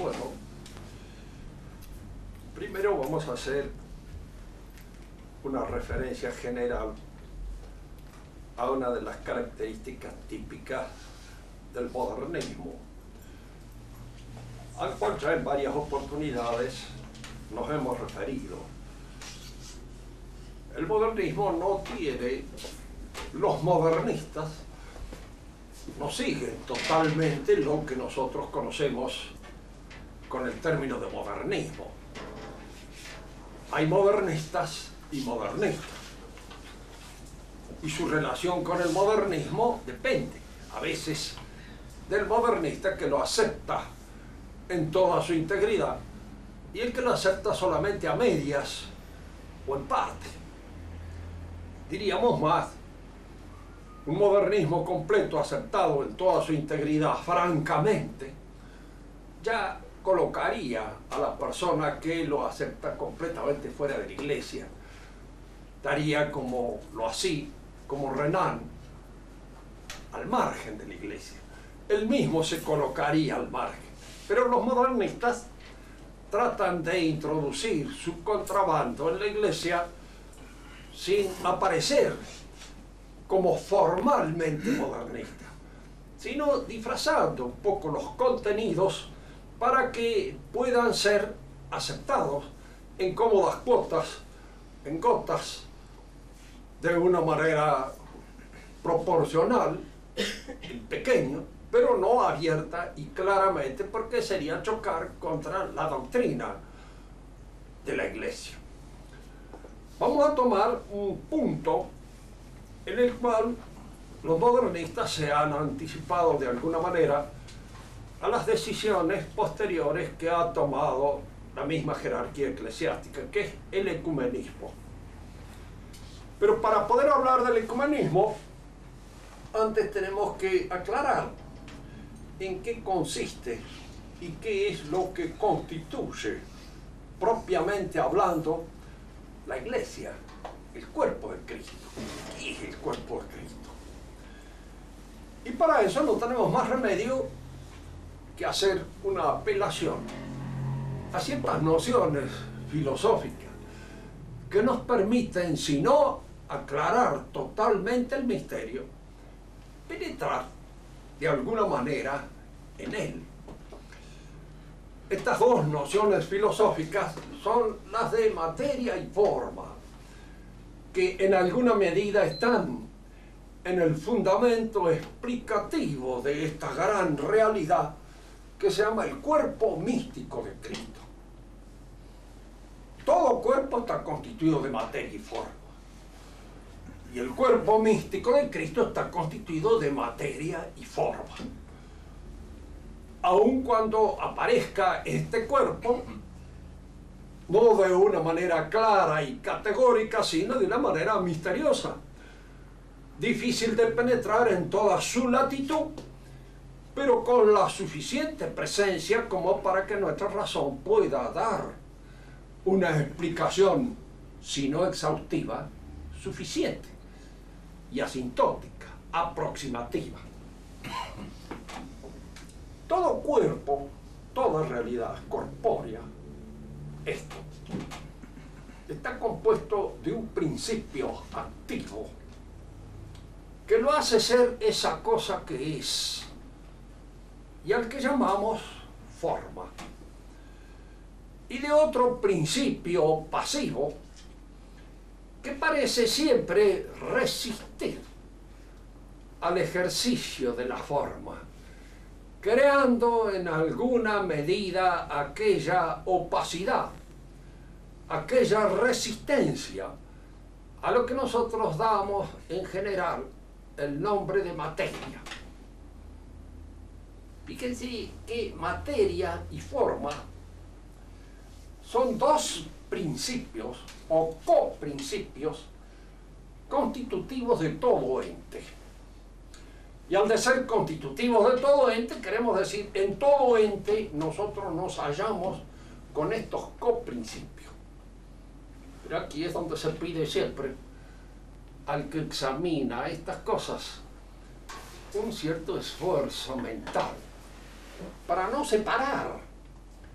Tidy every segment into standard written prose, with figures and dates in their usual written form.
Bueno, primero vamos a hacer una referencia general a una de las características típicas del modernismo, al cual ya en varias oportunidades nos hemos referido. El modernismo no tiene, los modernistas no siguen totalmente lo que nosotros conocemos con el término de modernismo. Hay modernistas y modernistas, y su relación con el modernismo depende a veces del modernista que lo acepta en toda su integridad y el que lo acepta solamente a medias o en parte. Diríamos más, un modernismo completo aceptado en toda su integridad francamente ya colocaría a la persona que lo acepta completamente fuera de la iglesia. Daría como Renan al margen de la iglesia. Él mismo se colocaría al margen. Pero los modernistas tratan de introducir su contrabando en la iglesia sin aparecer como formalmente modernista, sino disfrazando un poco los contenidos para que puedan ser aceptados en cómodas cuotas, en gotas, de una manera proporcional y pequeño, pero no abierta y claramente, porque sería chocar contra la doctrina de la iglesia. Vamos a tomar un punto en el cual los modernistas se han anticipado de alguna manera a las decisiones posteriores que ha tomado la misma jerarquía eclesiástica, que es el ecumenismo. Pero para poder hablar del ecumenismo, antes tenemos que aclarar en qué consiste y qué es lo que constituye, propiamente hablando, la iglesia, el cuerpo de Cristo. ¿Qué es el cuerpo de Cristo? Y para eso no tenemos más remedio que hacer una apelación a ciertas nociones filosóficas que nos permiten, si no aclarar totalmente el misterio, penetrar de alguna manera en él. Estas dos nociones filosóficas son las de materia y forma, que en alguna medida están en el fundamento explicativo de esta gran realidad que se llama el cuerpo místico de Cristo. Todo cuerpo está constituido de materia y forma, y el cuerpo místico de Cristo está constituido de materia y forma. Aun cuando aparezca este cuerpo, no de una manera clara y categórica, sino de una manera misteriosa, difícil de penetrar en toda su latitud, pero con la suficiente presencia como para que nuestra razón pueda dar una explicación, si no exhaustiva, suficiente y asintótica, aproximativa. Todo cuerpo, toda realidad corpórea, esto, está compuesto de un principio activo que lo hace ser esa cosa que es y al que llamamos forma, y de otro principio pasivo que parece siempre resistir al ejercicio de la forma, creando en alguna medida aquella opacidad, aquella resistencia a lo que nosotros damos en general el nombre de materia. Fíjense que materia y forma son dos principios o coprincipios constitutivos de todo ente. Y al de ser constitutivos de todo ente, queremos decir, en todo ente nosotros nos hallamos con estos coprincipios. Pero aquí es donde se pide siempre al que examina estas cosas un cierto esfuerzo mental para no separar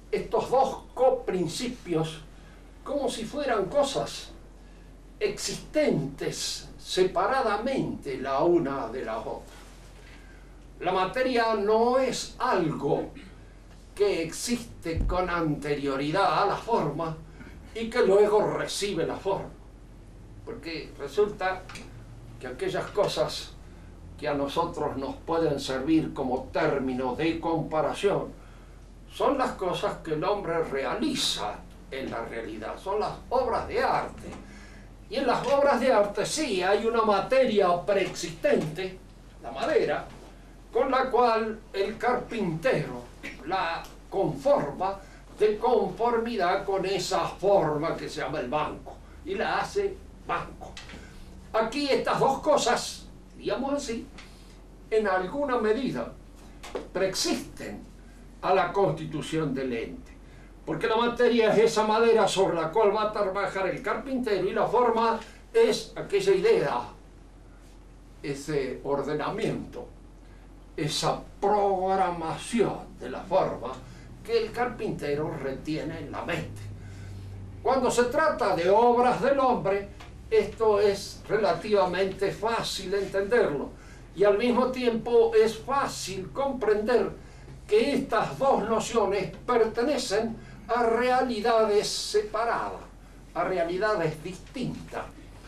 estos dos coprincipios como si fueran cosas existentes separadamente la una de la otra. La materia no es algo que existe con anterioridad a la forma y que luego recibe la forma. Porque resulta que aquellas cosas que a nosotros nos pueden servir como término de comparación son las cosas que el hombre realiza en la realidad, son las obras de arte. Y en las obras de arte sí hay una materia preexistente, la madera, con la cual el carpintero la conforma de conformidad con esa forma que se llama el banco, y la hace banco. Aquí estas dos cosas, digamos así, en alguna medida preexisten a la constitución del ente, porque la materia es esa madera sobre la cual va a trabajar el carpintero y la forma es aquella idea, ese ordenamiento, esa programación de la forma que el carpintero retiene en la mente. Cuando se trata de obras del hombre, esto es relativamente fácil entenderlo y al mismo tiempo es fácil comprender que estas dos nociones pertenecen a realidades separadas, a realidades distintas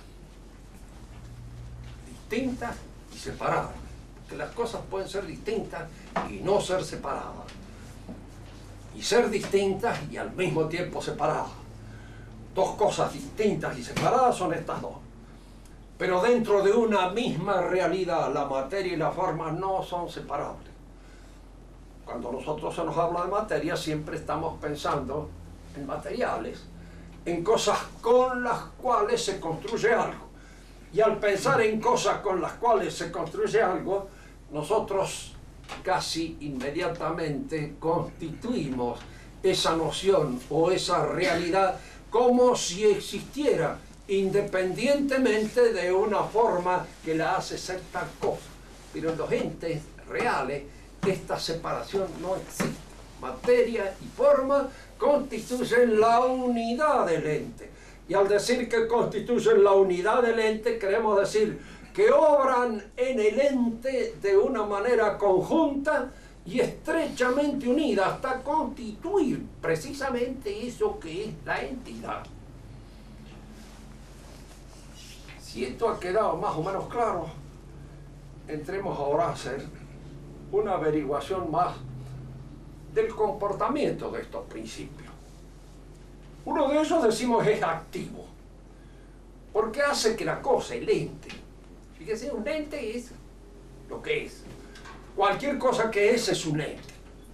y separadas, que las cosas pueden ser distintas y no ser separadas, y ser distintas y al mismo tiempo separadas. Dos cosas distintas y separadas son estas dos. Pero dentro de una misma realidad, la materia y la forma no son separables. Cuando nosotros se nos habla de materia, siempre estamos pensando en materiales, en cosas con las cuales se construye algo. Y al pensar en cosas con las cuales se construye algo, nosotros casi inmediatamente constituimos esa noción o esa realidad como si existiera, independientemente de una forma que la hace ser tal cosa. Pero en los entes reales esta separación no existe. Materia y forma constituyen la unidad del ente. Y al decir que constituyen la unidad del ente, queremos decir que obran en el ente de una manera conjunta y estrechamente unida hasta constituir precisamente eso que es la entidad. Si esto ha quedado más o menos claro, entremos ahora a hacer una averiguación más del comportamiento de estos principios. Uno de ellos, decimos, es activo, porque hace que la cosa, el ente, fíjese, un ente es lo que es. Cualquier cosa que es un ente.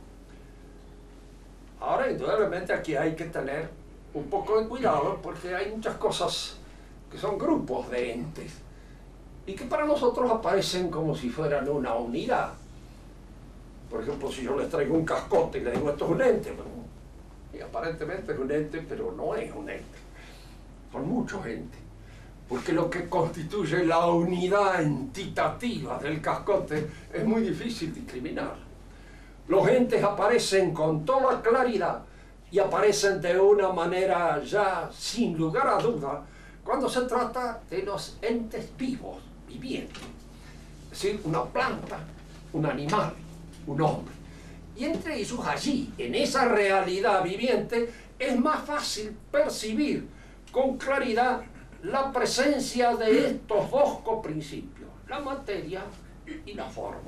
Ahora, indudablemente, aquí hay que tener un poco de cuidado porque hay muchas cosas que son grupos de entes y que para nosotros aparecen como si fueran una unidad. Por ejemplo, si yo les traigo un cascote y les digo esto es un ente, y aparentemente es un ente, pero no es un ente. Son muchos entes. Porque lo que constituye la unidad entitativa del cascote es muy difícil discriminar. Los entes aparecen con toda claridad y aparecen de una manera ya sin lugar a duda cuando se trata de los entes vivos, vivientes. Es decir, una planta, un animal, un hombre. Y entre ellos allí, en esa realidad viviente, es más fácil percibir con claridad la presencia de estos dos coprincipios, la materia y la forma.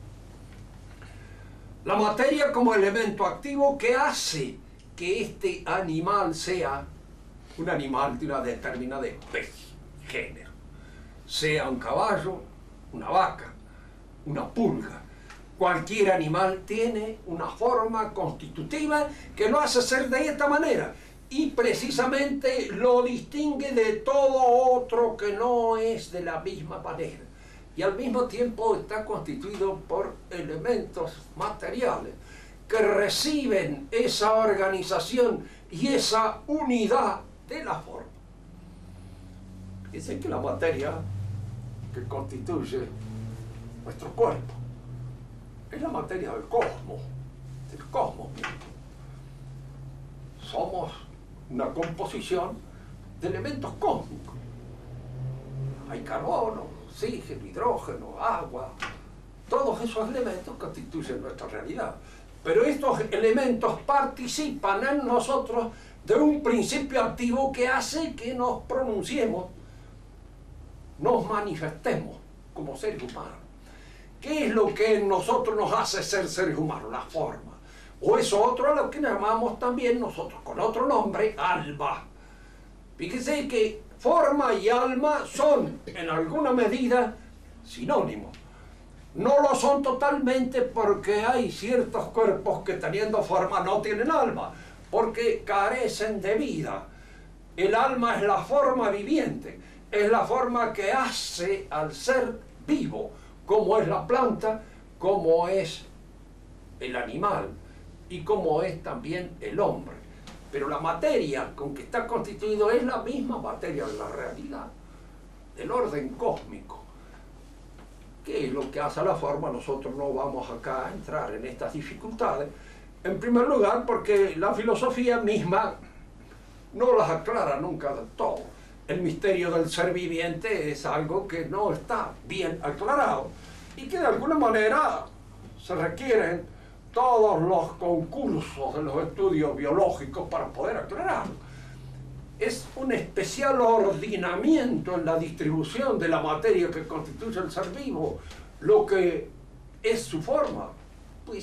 La materia como elemento activo que hace que este animal sea un animal de una determinada especie, género, sea un caballo, una vaca, una pulga. Cualquier animal tiene una forma constitutiva que lo hace ser de esta manera. Y precisamente lo distingue de todo otro que no es de la misma manera. Y al mismo tiempo está constituido por elementos materiales que reciben esa organización y esa unidad de la forma. Dicen que la materia que constituye nuestro cuerpo es la materia del cosmos mismo. somos una composición de elementos cósmicos. Hay carbono, oxígeno, hidrógeno, agua. Todos esos elementos constituyen nuestra realidad. Pero estos elementos participan en nosotros de un principio activo que hace que nos pronunciemos, nos manifestemos como seres humanos. ¿Qué es lo que en nosotros nos hace ser seres humanos? La forma. O es otro a lo que llamamos también nosotros con otro nombre, alma. Fíjese que forma y alma son en alguna medida sinónimos. No lo son totalmente porque hay ciertos cuerpos que teniendo forma no tienen alma, porque carecen de vida. El alma es la forma viviente, es la forma que hace al ser vivo, como es la planta, como es el animal y como es también el hombre. Pero la materia con que está constituido es la misma materia de la realidad, del orden cósmico. ¿Qué es lo que hace a la forma? Nosotros no vamos acá a entrar en estas dificultades. En primer lugar, porque la filosofía misma no las aclara nunca del todo. El misterio del ser viviente es algo que no está bien aclarado y que de alguna manera se requieren todos los concursos de los estudios biológicos para poder aclararlo. Es un especial ordenamiento en la distribución de la materia que constituye el ser vivo, lo que es su forma. Puede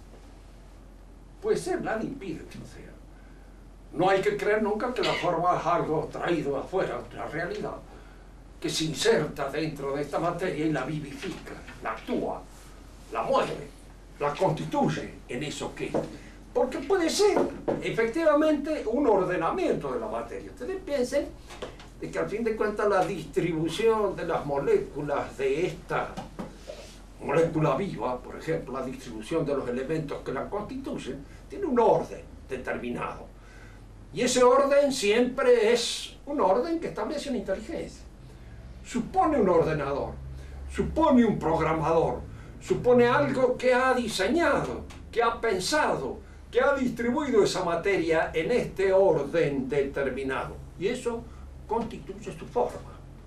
ser, nadie impide que lo sea. No hay que creer nunca que la forma es algo traído afuera de la realidad, que se inserta dentro de esta materia y la vivifica, la actúa, la mueve, la constituye en eso que es. Porque puede ser, efectivamente, un ordenamiento de la materia. Ustedes piensen de que al fin de cuentas la distribución de las moléculas de esta molécula viva, por ejemplo, la distribución de los elementos que la constituyen, tiene un orden determinado. Y ese orden siempre es un orden que establece una inteligencia. Supone un ordenador, supone un programador, supone algo que ha diseñado, que ha pensado, que ha distribuido esa materia en este orden determinado. Y eso constituye su forma.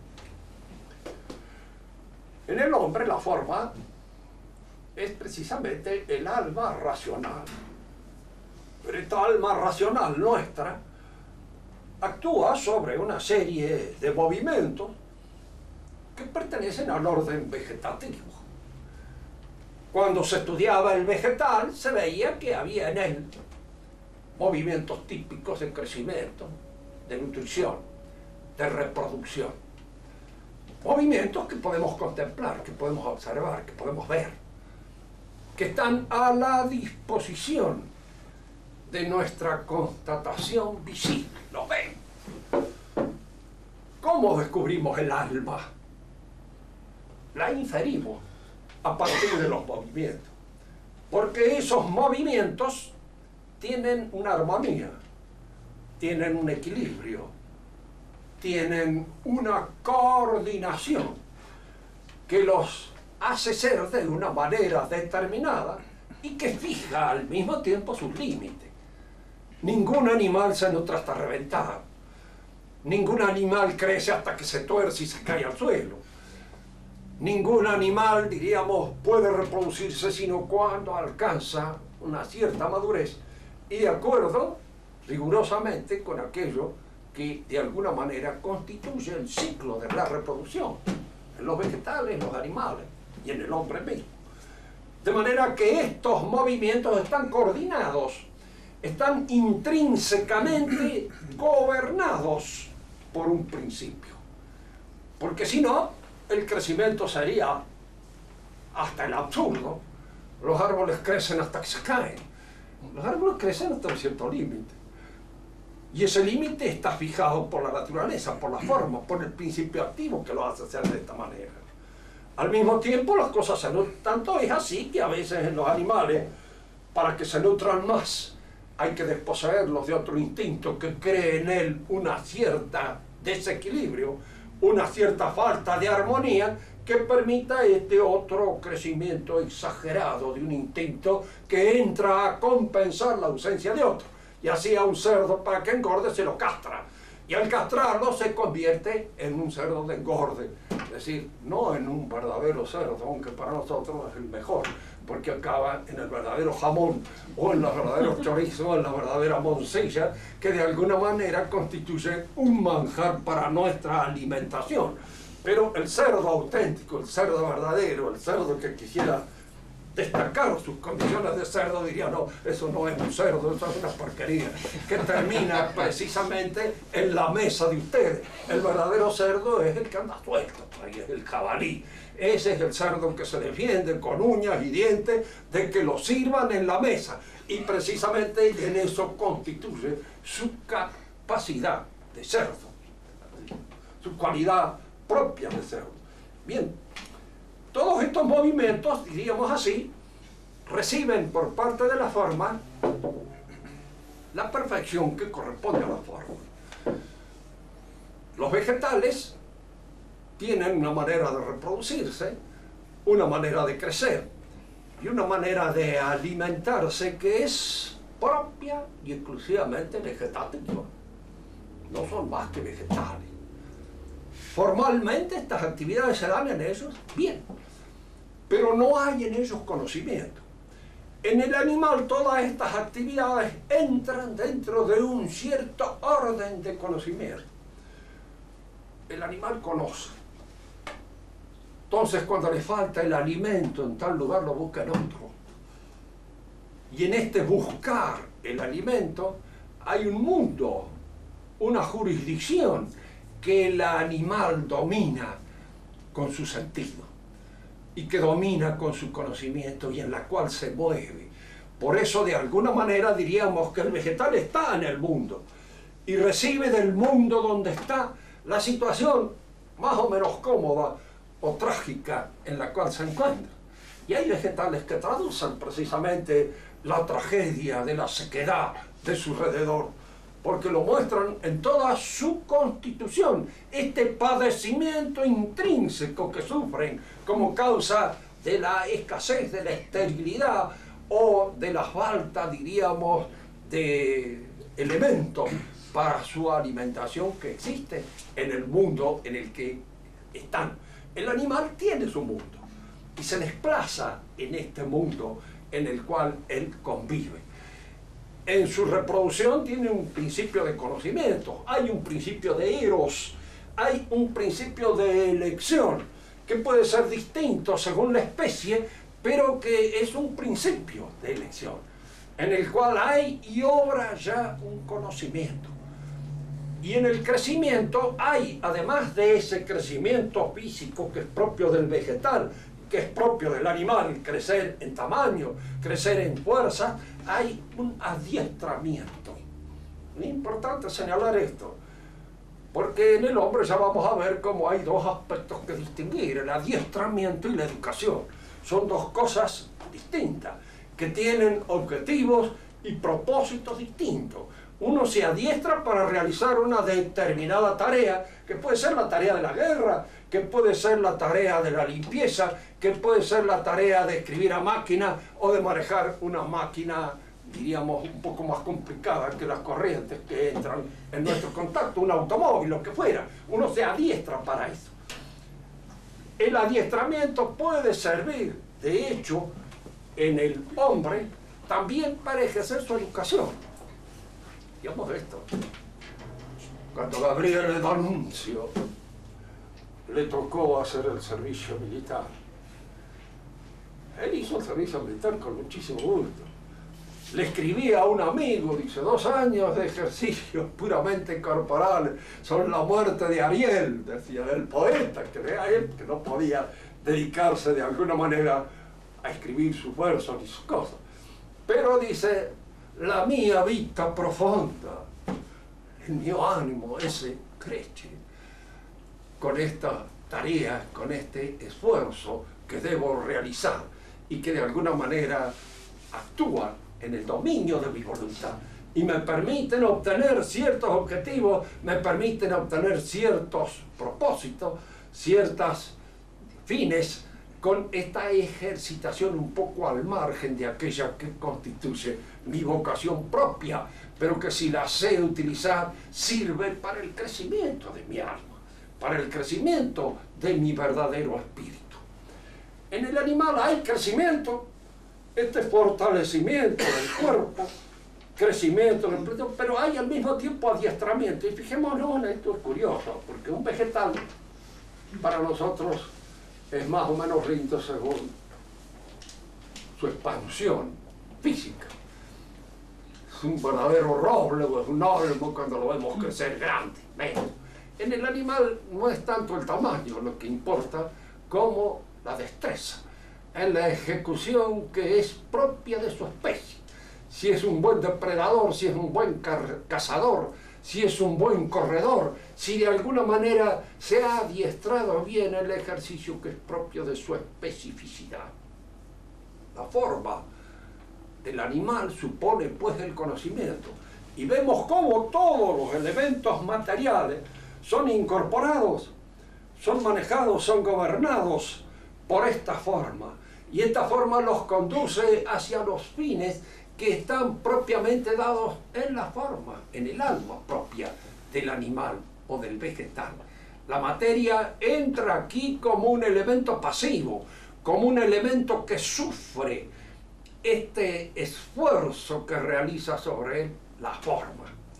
En el hombre la forma es precisamente el alma racional. Pero esta alma racional nuestra actúa sobre una serie de movimientos que pertenecen al orden vegetativo. Cuando se estudiaba el vegetal, se veía que había en él movimientos típicos de crecimiento, de nutrición, de reproducción. Movimientos que podemos contemplar, que podemos observar, que podemos ver, que están a la disposición de nuestra constatación visible. ¿Lo ven? ¿Cómo descubrimos el alma? La inferimos a partir de los movimientos, porque esos movimientos tienen una armonía, tienen un equilibrio, tienen una coordinación que los hace ser de una manera determinada y que fija al mismo tiempo sus límites. Ningún animal se nutre hasta reventar, ningún animal crece hasta que se tuerce y se cae al suelo. Ningún animal, diríamos, puede reproducirse sino cuando alcanza una cierta madurez y de acuerdo rigurosamente con aquello que de alguna manera constituye el ciclo de la reproducción en los vegetales, en los animales y en el hombre mismo. De manera que estos movimientos están coordinados, están intrínsecamente gobernados por un principio. Porque si no, el crecimiento sería hasta el absurdo. Los árboles crecen hasta que se caen. Los árboles crecen hasta un cierto límite. Y ese límite está fijado por la naturaleza, por la forma, por el principio activo que lo hace hacer de esta manera. Al mismo tiempo, las cosas se nutren. Tanto es así que a veces en los animales, para que se nutran más, hay que desposeerlos de otro instinto que cree en él una cierta desequilibrio, una cierta falta de armonía que permita este otro crecimiento exagerado de un instinto que entra a compensar la ausencia de otro. y así a un cerdo para que engorde se lo castra. Y al castrarlo se convierte en un cerdo de engorde. Es decir, no en un verdadero cerdo, aunque para nosotros es el mejor, porque acaba en el verdadero jamón, o en los verdaderos chorizos, o en la verdadera morcilla, que de alguna manera constituye un manjar para nuestra alimentación. Pero el cerdo auténtico, el cerdo verdadero, el cerdo que quisiera destacar sus condiciones de cerdo, diría, no, eso no es un cerdo, eso es una porquería, que termina precisamente en la mesa de ustedes. El verdadero cerdo es el que anda suelto, ahí es el jabalí. Ese es el cerdo que se defiende con uñas y dientes de que lo sirvan en la mesa. Y precisamente en eso constituye su capacidad de cerdo, su cualidad propia de cerdo. Bien. Todos estos movimientos, diríamos así, reciben por parte de la forma la perfección que corresponde a la forma. Los vegetales tienen una manera de reproducirse, una manera de crecer y una manera de alimentarse que es propia y exclusivamente vegetativa. No son más que vegetales. Formalmente estas actividades se dan en ellos, bien, pero no hay en ellos conocimiento. En el animal todas estas actividades entran dentro de un cierto orden de conocimiento. El animal conoce. Entonces cuando le falta el alimento en tal lugar lo busca en otro. Y en este buscar el alimento hay un mundo, una jurisdicción que el animal domina con su sentido y que domina con su conocimiento y en la cual se mueve. Por eso de alguna manera diríamos que el vegetal está en el mundo y recibe del mundo donde está la situación más o menos cómoda o trágica en la cual se encuentra. Y hay vegetales que traducen precisamente la tragedia de la sequedad de su alrededor, porque lo muestran en toda su constitución, este padecimiento intrínseco que sufren como causa de la escasez, de la esterilidad o de la falta, diríamos, de elementos para su alimentación que existe en el mundo en el que están. El animal tiene su mundo y se desplaza en este mundo en el cual él convive. En su reproducción tiene un principio de conocimiento, hay un principio de eros, hay un principio de elección, que puede ser distinto según la especie, pero que es un principio de elección, en el cual hay y obra ya un conocimiento. Y en el crecimiento hay, además de ese crecimiento físico que es propio del vegetal, que es propio del animal, crecer en tamaño, crecer en fuerza, hay un adiestramiento. Es importante señalar esto, porque en el hombre ya vamos a ver cómo hay dos aspectos que distinguir, el adiestramiento y la educación. Son dos cosas distintas, que tienen objetivos y propósitos distintos. Uno se adiestra para realizar una determinada tarea, que puede ser la tarea de la guerra, que puede ser la tarea de la limpieza, que puede ser la tarea de escribir a máquina o de manejar una máquina, diríamos, un poco más complicada que las corrientes que entran en nuestro contacto, un automóvil, lo que fuera. Uno se adiestra para eso. El adiestramiento puede servir, de hecho, en el hombre, también para ejercer su educación. Digamos esto. Cuando Gabriele D'Annunzio le tocó hacer el servicio militar, él hizo el servicio militar con muchísimo gusto. Le escribía a un amigo, dice, 2 años de ejercicios puramente corporales son la muerte de Ariel, decía el poeta, que era él, que no podía dedicarse de alguna manera a escribir sus versos y sus cosas. Pero dice, la mia vita profonda, el mio ánimo ese crece con esta tarea, con este esfuerzo que debo realizar y que de alguna manera actúa en el dominio de mi voluntad y me permiten obtener ciertos objetivos, me permiten obtener ciertos propósitos, ciertos fines con esta ejercitación un poco al margen de aquella que constituye mi vocación propia, pero que si la sé utilizar sirve para el crecimiento de mi alma, para el crecimiento de mi verdadero espíritu. En el animal hay crecimiento, este fortalecimiento del cuerpo, crecimiento del espíritu, pero hay al mismo tiempo adiestramiento. Y fijémonos en esto, es curioso, porque un vegetal para nosotros es más o menos lindo según su expansión física. Es un verdadero roble o es un olmo cuando lo vemos crecer grande. Menos. En el animal no es tanto el tamaño lo que importa como la destreza, en la ejecución que es propia de su especie. Si es un buen depredador, si es un buen cazador, si es un buen corredor, si de alguna manera se ha adiestrado bien el ejercicio que es propio de su especificidad. La forma del animal supone pues el conocimiento, y vemos cómo todos los elementos materiales son incorporados, son manejados, son gobernados por esta forma, y esta forma los conduce hacia los fines que están propiamente dados en la forma, en el alma propia del animal o del vegetal. La materia entra aquí como un elemento pasivo, como un elemento que sufre este esfuerzo que realiza sobre él la forma.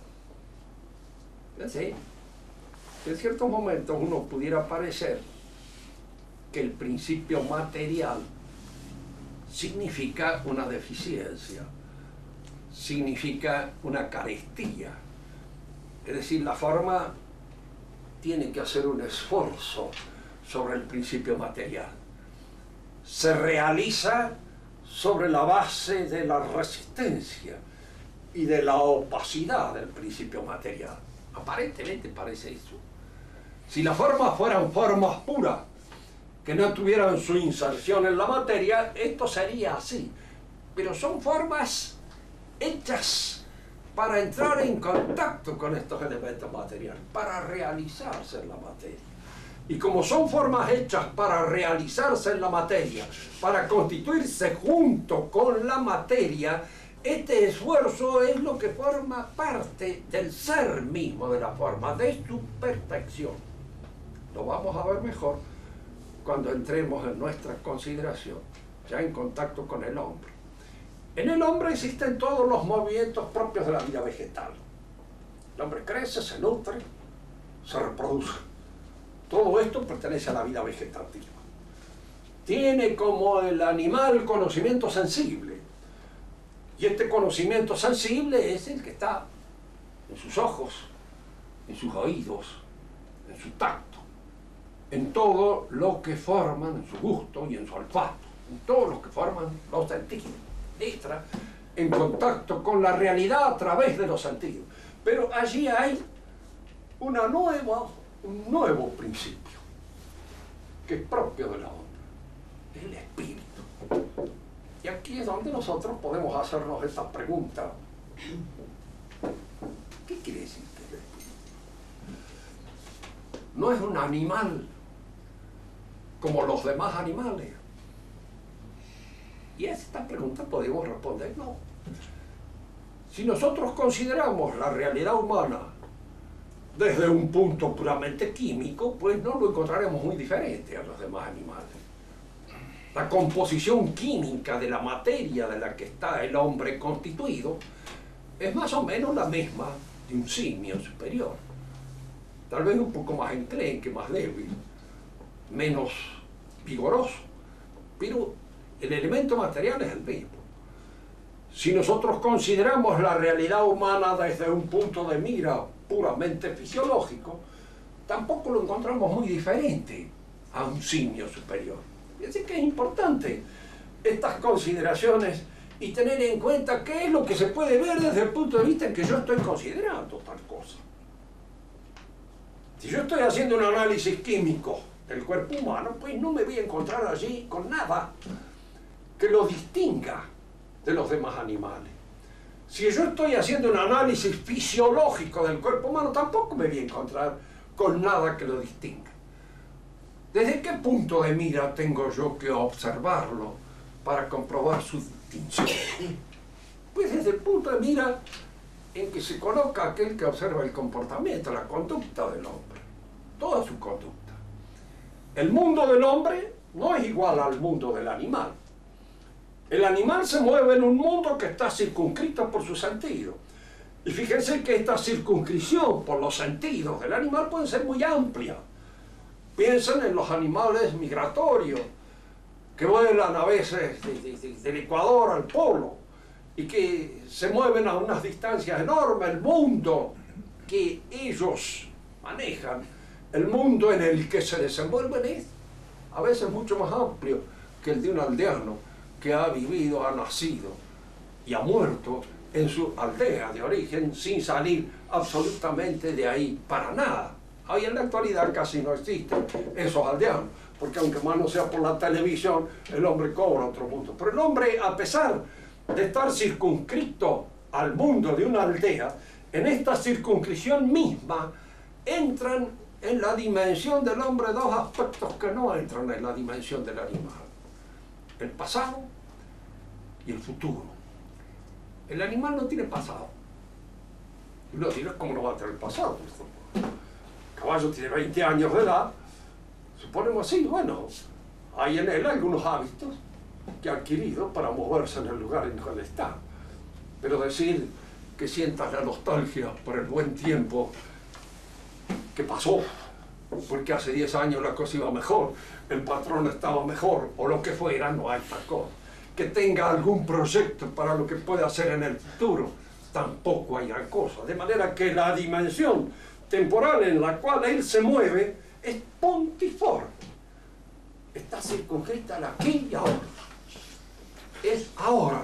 ¿Sí? En ciertos momentos uno pudiera parecer que el principio material significa una deficiencia, significa una carestía. Es decir, la forma tiene que hacer un esfuerzo sobre el principio material. Se realiza sobre la base de la resistencia y de la opacidad del principio material. Aparentemente parece eso. Si las formas fueran formas puras, que no tuvieran su inserción en la materia, esto sería así. Pero son formas hechas para entrar en contacto con estos elementos materiales, para realizarse en la materia. Y como son formas hechas para realizarse en la materia, para constituirse junto con la materia, este esfuerzo es lo que forma parte del ser mismo de la forma, de su perfección. Lo vamos a ver mejor cuando entremos en nuestra consideración, ya en contacto con el hombre. En el hombre existen todos los movimientos propios de la vida vegetal. El hombre crece, se nutre, se reproduce. Todo esto pertenece a la vida vegetativa. Tiene como el animal conocimiento sensible. Y este conocimiento sensible es el que está en sus ojos, en sus oídos, en su tacto, en todo lo que forman, en su gusto y en su olfato, en todo lo que forman los sentidos. Entra en contacto con la realidad a través de los sentidos. Pero allí hay un nuevo principio que es propio del hombre, el espíritu. Y aquí es donde nosotros podemos hacernos esta pregunta. ¿Qué quiere decir que el espíritu? No es un animal como los demás animales. Y a esta pregunta podemos responder no. Si nosotros consideramos la realidad humana desde un punto puramente químico, pues no lo encontraremos muy diferente a los demás animales. La composición química de la materia de la que está el hombre constituido es más o menos la misma de un simio superior. Tal vez un poco más enclenque, más débil, menos vigoroso, pero el elemento material es el mismo. Si nosotros consideramos la realidad humana desde un punto de mira puramente fisiológico, tampoco lo encontramos muy diferente a un simio superior. Así que es importante estas consideraciones y tener en cuenta qué es lo que se puede ver desde el punto de vista en que yo estoy considerando tal cosa. Si yo estoy haciendo un análisis químico del cuerpo humano, pues no me voy a encontrar allí con nada que lo distinga de los demás animales. Si yo estoy haciendo un análisis fisiológico del cuerpo humano, tampoco me voy a encontrar con nada que lo distinga. ¿Desde qué punto de mira tengo yo que observarlo para comprobar su distinción? Pues desde el punto de mira en que se coloca aquel que observa el comportamiento, la conducta del hombre, toda su conducta. El mundo del hombre no es igual al mundo del animal. El animal se mueve en un mundo que está circunscrito por sus sentidos. Y fíjense que esta circunscripción por los sentidos del animal puede ser muy amplia. Piensen en los animales migratorios que vuelan a veces del Ecuador al polo y que se mueven a unas distancias enormes. El mundo que ellos manejan, el mundo en el que se desenvuelven es a veces mucho más amplio que el de un aldeano que ha vivido, ha nacido y ha muerto en su aldea de origen sin salir absolutamente de ahí para nada. Hoy en la actualidad casi no existen esos aldeanos, porque aunque más no sea por la televisión, el hombre cobra otro mundo. Pero el hombre, a pesar de estar circunscrito al mundo de una aldea, en esta circunscripción misma entran en la dimensión del hombre dos aspectos que no entran en la dimensión del animal: el pasado y el futuro. El animal no tiene pasado. Y uno dirá, ¿cómo no va a tener pasado? El caballo tiene 20 años de edad, suponemos así. Bueno, hay en él algunos hábitos que ha adquirido para moverse en el lugar en el que está. Pero decir que sientas la nostalgia por el buen tiempo que pasó, porque hace 10 años la cosa iba mejor, el patrón estaba mejor, o lo que fuera, no hay tal cosa. Que tenga algún proyecto para lo que pueda hacer en el futuro, tampoco hay gran cosa. De manera que la dimensión temporal en la cual él se mueve es pontiforme. Está circunscrita al aquí y ahora. Es ahora.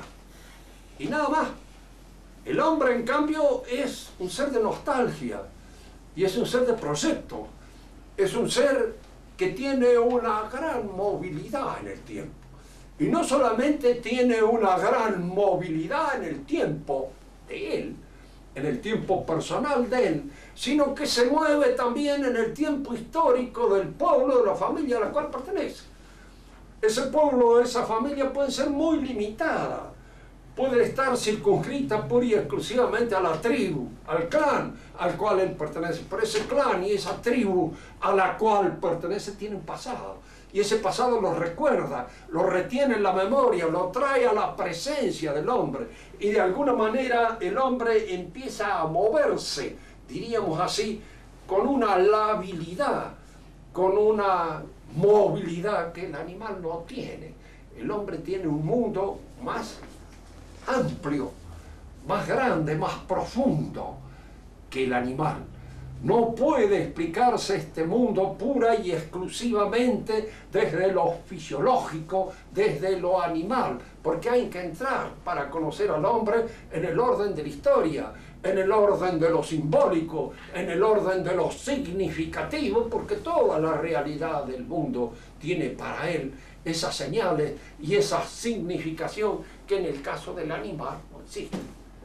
Y nada más. El hombre, en cambio, es un ser de nostalgia. Y es un ser de proyecto. Es un ser que tiene una gran movilidad en el tiempo. Y no solamente tiene una gran movilidad en el tiempo de él, en el tiempo personal de él, sino que se mueve también en el tiempo histórico del pueblo, de la familia a la cual pertenece. Ese pueblo, esa familia puede ser muy limitada, puede estar circunscrita pura y exclusivamente a la tribu, al clan al cual él pertenece. Pero ese clan y esa tribu a la cual pertenece tiene un pasado. Y ese pasado lo recuerda, lo retiene en la memoria, lo trae a la presencia del hombre. Y de alguna manera el hombre empieza a moverse, diríamos así, con una labilidad, con una movilidad que el animal no tiene. El hombre tiene un mundo más amplio, más grande, más profundo que el animal. No puede explicarse este mundo pura y exclusivamente desde lo fisiológico, desde lo animal, porque hay que entrar para conocer al hombre en el orden de la historia, en el orden de lo simbólico, en el orden de lo significativo, porque toda la realidad del mundo tiene para él esas señales y esa significación que en el caso del animal no existe.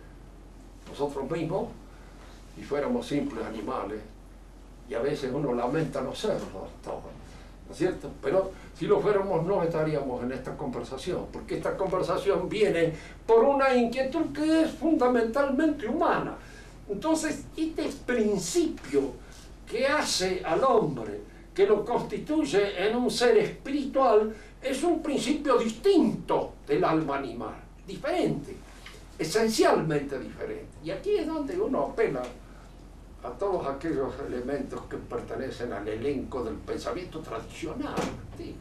Nosotros mismos, si fuéramos simples animales, y a veces uno lamenta no serlo todo, ¿no es cierto? Pero si lo fuéramos no estaríamos en esta conversación, porque esta conversación viene por una inquietud que es fundamentalmente humana. Entonces, este principio que hace al hombre, que lo constituye en un ser espiritual, es un principio distinto del alma animal, diferente, esencialmente diferente. Y aquí es donde uno apela a todos aquellos elementos que pertenecen al elenco del pensamiento tradicional antiguo.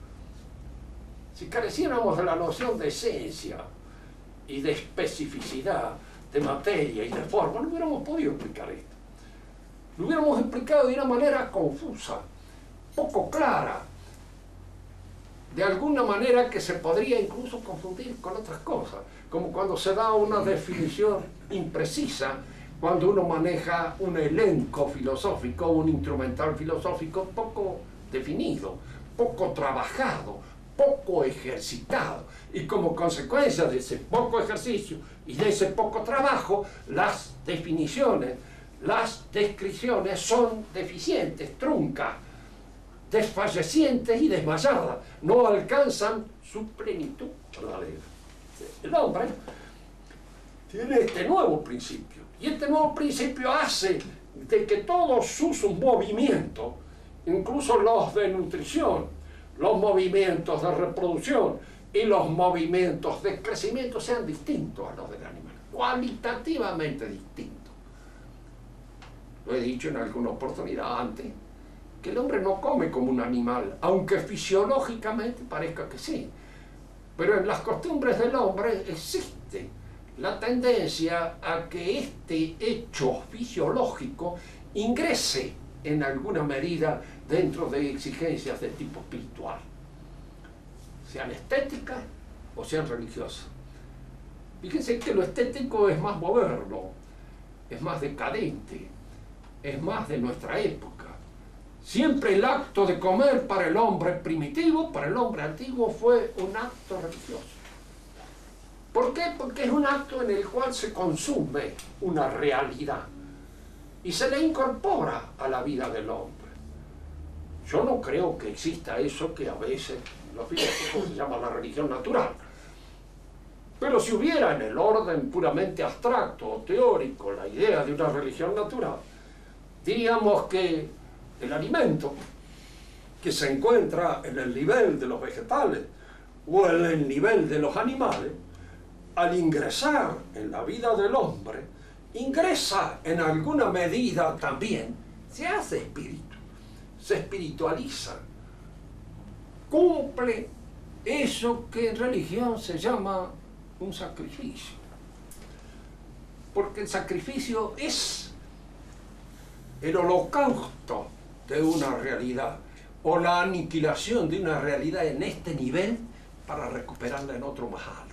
Si careciéramos de la noción de esencia y de especificidad, de materia y de forma, no hubiéramos podido explicar esto. Lo hubiéramos explicado de una manera confusa, poco clara, de alguna manera que se podría incluso confundir con otras cosas, como cuando se da una definición imprecisa, cuando uno maneja un elenco filosófico, un instrumental filosófico poco definido, poco trabajado, poco ejercitado. Y como consecuencia de ese poco ejercicio y de ese poco trabajo, las definiciones, las descripciones son deficientes, truncas, desfallecientes y desmayadas, no alcanzan su plenitud. El hombre tiene este nuevo principio, y este nuevo principio hace de que todos sus movimientos, incluso los de nutrición, los movimientos de reproducción y los movimientos de crecimiento, sean distintos a los del animal, cualitativamente distintos. Lo he dicho en alguna oportunidad antes, que el hombre no come como un animal, aunque fisiológicamente parezca que sí. Pero en las costumbres del hombre existe la tendencia a que este hecho fisiológico ingrese en alguna medida dentro de exigencias de tipo espiritual, sean estéticas o sean religiosas. Fíjense que lo estético es más moderno, es más decadente, es más de nuestra época. Siempre el acto de comer para el hombre primitivo, para el hombre antiguo, fue un acto religioso. ¿Por qué? Porque es un acto en el cual se consume una realidad y se le incorpora a la vida del hombre. Yo no creo que exista eso que a veces los filósofos se llama la religión natural. Pero si hubiera en el orden puramente abstracto o teórico la idea de una religión natural, diríamos que el alimento que se encuentra en el nivel de los vegetales o en el nivel de los animales, al ingresar en la vida del hombre, ingresa en alguna medida también, se hace espíritu, se espiritualiza, cumple eso que en religión se llama un sacrificio. Porque el sacrificio es el holocausto de una realidad o la aniquilación de una realidad en este nivel para recuperarla en otro más alto.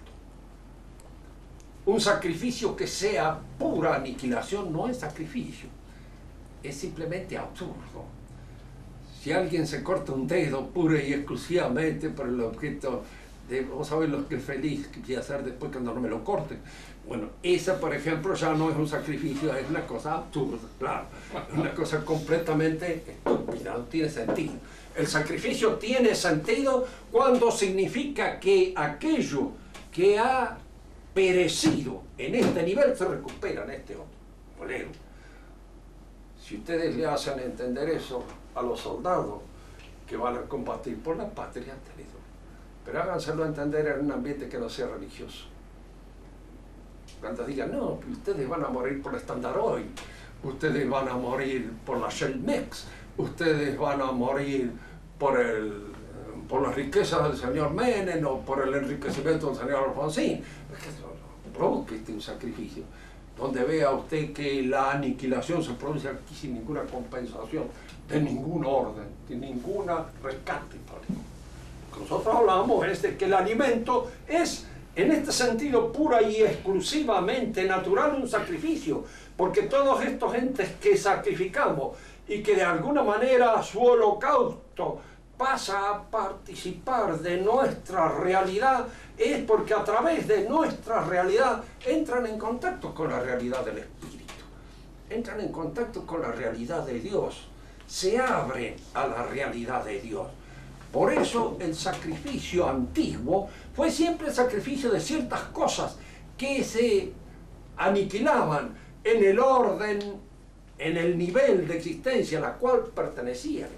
Un sacrificio que sea pura aniquilación no es sacrificio, es simplemente absurdo. Si alguien se corta un dedo pura y exclusivamente por el objeto de, vamos a ver lo que es feliz que voy a hacer después cuando no me lo corten. Bueno, esa, por ejemplo, ya no es un sacrificio, es una cosa absurda, claro. Es una cosa completamente estúpida, no tiene sentido. El sacrificio tiene sentido cuando significa que aquello que ha perecido en este nivel se recupera en este otro. Bolero. Si ustedes le hacen entender eso a los soldados que van a combatir por la patria, pero háganselo entender en un ambiente que no sea religioso. Cuando digan, no, ustedes van a morir por el Standard Oil, ustedes van a morir por la Shell Mex, ustedes van a morir por la riqueza del señor Menem o por el enriquecimiento del señor Alfonsín. Provoque un sacrificio donde vea usted que la aniquilación se produce aquí sin ninguna compensación, de ningún orden, de ninguna rescate. Lo que nosotros hablamos es de que el alimento es, en este sentido, pura y exclusivamente natural un sacrificio, porque todos estos entes que sacrificamos y que de alguna manera su holocausto pasa a participar de nuestra realidad, es porque a través de nuestra realidad entran en contacto con la realidad del Espíritu, entran en contacto con la realidad de Dios, se abren a la realidad de Dios. Por eso el sacrificio antiguo fue siempre el sacrificio de ciertas cosas que se aniquilaban en el orden, en el nivel de existencia a la cual pertenecían.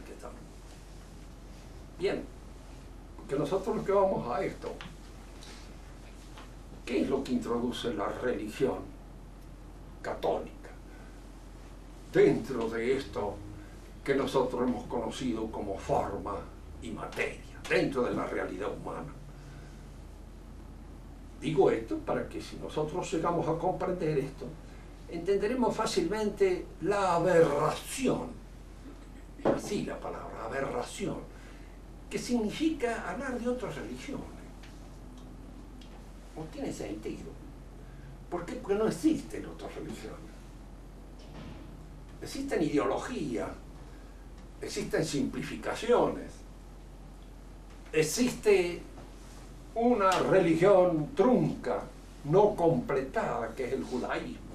Bien, porque nosotros lo que vamos a esto, ¿qué es lo que introduce la religión católica dentro de esto que nosotros hemos conocido como forma y materia, dentro de la realidad humana? Digo esto para que si nosotros llegamos a comprender esto, entenderemos fácilmente la aberración, así la palabra, aberración, que significa hablar de otras religiones. No tiene sentido. ¿Por qué? Porque no existen otras religiones. Existen ideologías, existen simplificaciones, existe una religión trunca, no completada, que es el judaísmo.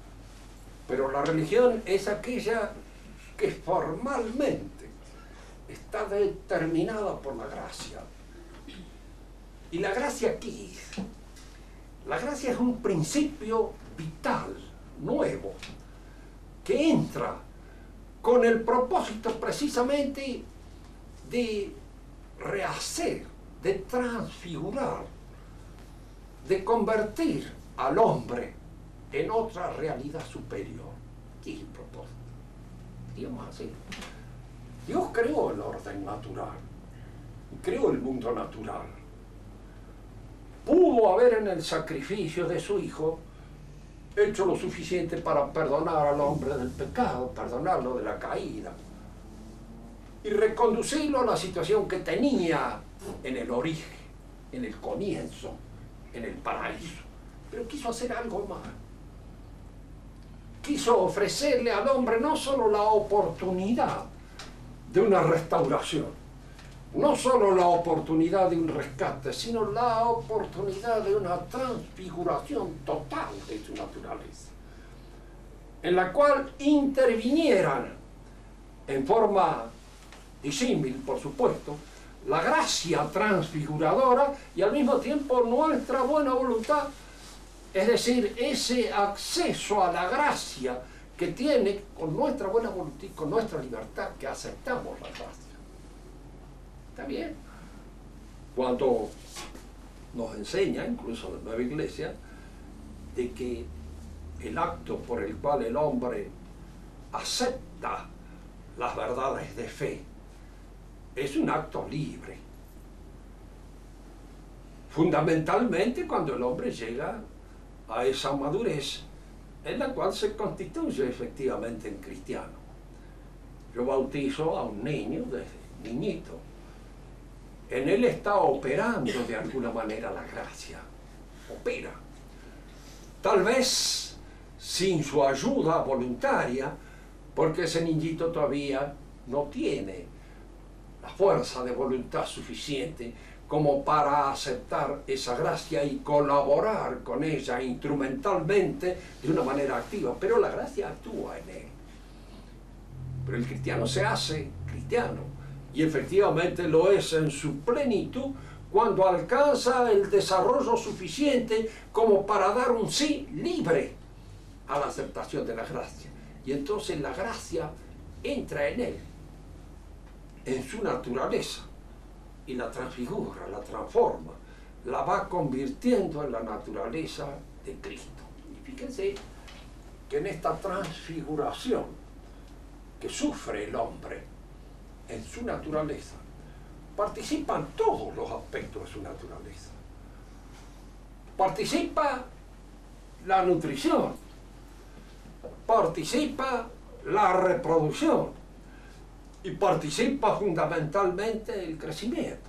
Pero la religión es aquella que formalmente está determinada por la gracia. ¿Y la gracia qué es? La gracia es un principio vital, nuevo, que entra con el propósito precisamente de rehacer, de transfigurar, de convertir al hombre en otra realidad superior. ¿Qué es el propósito? Digamos así. Dios creó el orden natural, creó el mundo natural. Pudo haber en el sacrificio de su Hijo hecho lo suficiente para perdonar al hombre del pecado, perdonarlo de la caída y reconducirlo a la situación que tenía en el origen, en el comienzo, en el paraíso. Pero quiso hacer algo más. Quiso ofrecerle al hombre no solo la oportunidad de una restauración, no solo la oportunidad de un rescate, sino la oportunidad de una transfiguración total de su naturaleza, en la cual intervinieran en forma disímil, por supuesto, la gracia transfiguradora y al mismo tiempo nuestra buena voluntad, es decir, ese acceso a la gracia que tiene con nuestra buena voluntad y con nuestra libertad, que aceptamos la gracia. ¿Está bien? Cuando nos enseña, incluso la Nueva Iglesia, de que el acto por el cual el hombre acepta las verdades de fe es un acto libre. Fundamentalmente cuando el hombre llega a esa madurez en la cual se constituye efectivamente en cristiano. Yo bautizo a un niño desde niñito. En él está operando de alguna manera la gracia. Opera. Tal vez sin su ayuda voluntaria, porque ese niñito todavía no tiene la fuerza de voluntad suficiente como para aceptar esa gracia y colaborar con ella instrumentalmente de una manera activa. Pero la gracia actúa en él. Pero el cristiano se hace cristiano. Y efectivamente lo es en su plenitud cuando alcanza el desarrollo suficiente como para dar un sí libre a la aceptación de la gracia. Y entonces la gracia entra en él, en su naturaleza, y la transfigura, la transforma, la va convirtiendo en la naturaleza de Cristo. Y fíjense que en esta transfiguración que sufre el hombre en su naturaleza, participan todos los aspectos de su naturaleza. Participa la nutrición, participa la reproducción y participa fundamentalmente el crecimiento.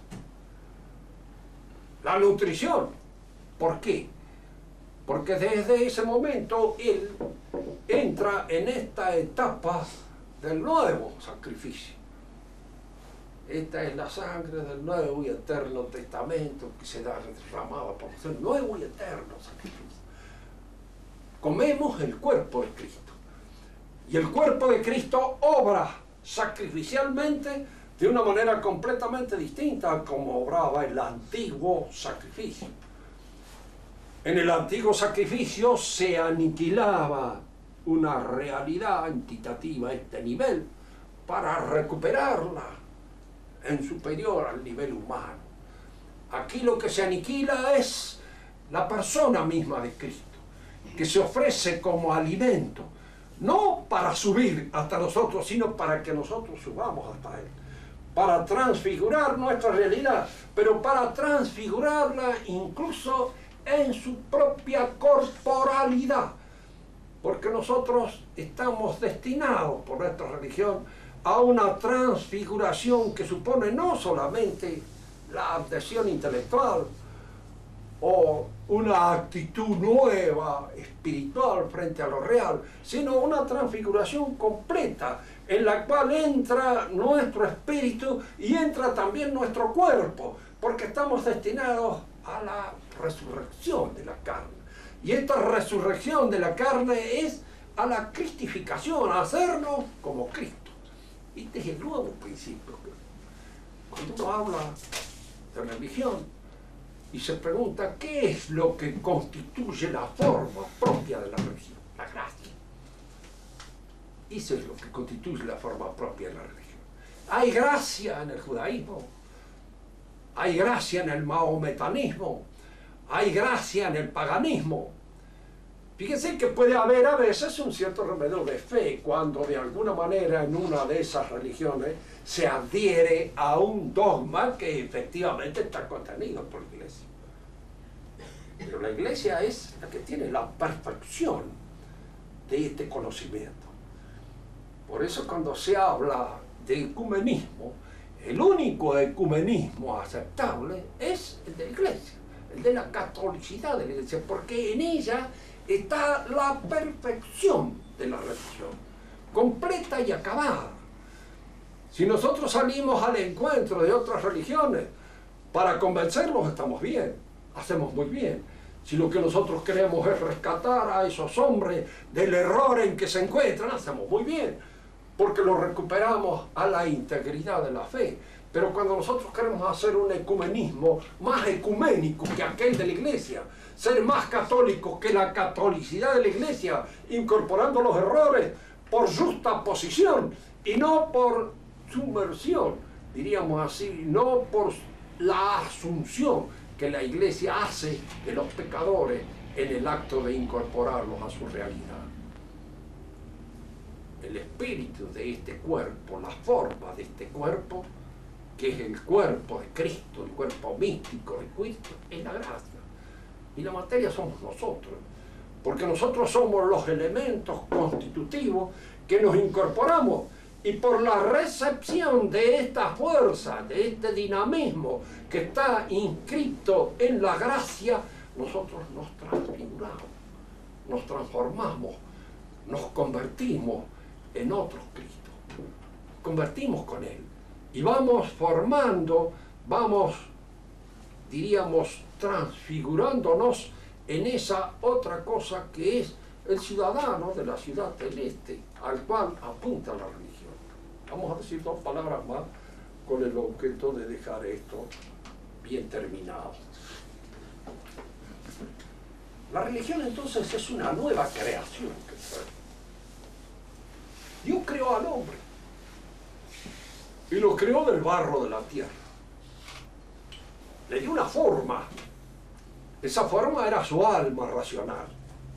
La nutrición, ¿por qué? Porque desde ese momento él entra en esta etapa del nuevo sacrificio. Esta es la sangre del nuevo y eterno testamento que se da derramada por el nuevo y eterno sacrificio. Comemos el cuerpo de Cristo. Y el cuerpo de Cristo obra sacrificialmente de una manera completamente distinta a como obraba el antiguo sacrificio. En el antiguo sacrificio se aniquilaba una realidad entitativa a este nivel para recuperarla en superior al nivel humano. Aquí lo que se aniquila es la persona misma de Cristo, que se ofrece como alimento, no para subir hasta nosotros, sino para que nosotros subamos hasta Él, para transfigurar nuestra realidad, pero para transfigurarla incluso en su propia corporalidad, porque nosotros estamos destinados por nuestra religión a una transfiguración que supone no solamente la adhesión intelectual o una actitud nueva, espiritual frente a lo real, sino una transfiguración completa en la cual entra nuestro espíritu y entra también nuestro cuerpo, porque estamos destinados a la resurrección de la carne. Y esta resurrección de la carne es a la cristificación, a hacernos como Cristo. Este es el nuevo principio Cuando uno habla de religión y se pregunta qué es lo que constituye la forma propia de la religión, la gracia. Eso es lo que constituye la forma propia de la religión. Hay gracia en el judaísmo, hay gracia en el mahometanismo, hay gracia en el paganismo. Fíjense que puede haber a veces un cierto remedio de fe cuando de alguna manera en una de esas religiones se adhiere a un dogma que efectivamente está contenido por la Iglesia. Pero la Iglesia es la que tiene la perfección de este conocimiento. Por eso cuando se habla de ecumenismo, el único ecumenismo aceptable es el de la Iglesia, el de la catolicidad de la Iglesia, porque en ella está la perfección de la religión, completa y acabada. Si nosotros salimos al encuentro de otras religiones para convencerlos, estamos bien, hacemos muy bien. Si lo que nosotros queremos es rescatar a esos hombres del error en que se encuentran, hacemos muy bien, porque los recuperamos a la integridad de la fe. Pero cuando nosotros queremos hacer un ecumenismo más ecuménico que aquel de la Iglesia, ser más católicos que la catolicidad de la Iglesia, incorporando los errores por justa posición y no por sumersión, diríamos así, no por la asunción que la Iglesia hace de los pecadores en el acto de incorporarlos a su realidad. El espíritu de este cuerpo, la forma de este cuerpo, que es el cuerpo de Cristo, el cuerpo místico de Cristo, es la gracia. Y la materia somos nosotros, porque nosotros somos los elementos constitutivos que nos incorporamos, y por la recepción de esta fuerza, de este dinamismo que está inscrito en la gracia, nosotros nos transfiguramos, nos transformamos, nos convertimos en otros Cristo, convertimos con Él. Y vamos formando, vamos, diríamos, transfigurándonos en esa otra cosa que es el ciudadano de la ciudad celeste, al cual apunta la religión. Vamos a decir dos palabras más con el objeto de dejar esto bien terminado. La religión entonces es una nueva creación que trae. Dios creó al hombre y lo creó del barro de la tierra. Le dio una forma. Esa forma era su alma racional,